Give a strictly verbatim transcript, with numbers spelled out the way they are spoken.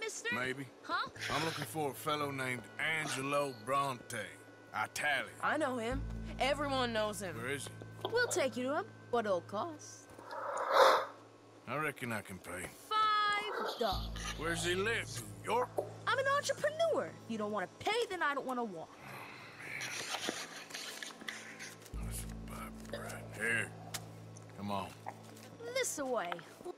mister? Maybe. Huh? I'm looking for a fellow named Angelo Bronte. Italian. I know him. Everyone knows him. Where is he? We'll take you to him. What it'll cost? I reckon I can pay. Five dollars. Where's he live? New York? I'm an entrepreneur. If you don't want to pay, then I don't want to walk. That's about right. Here. Come on. This away.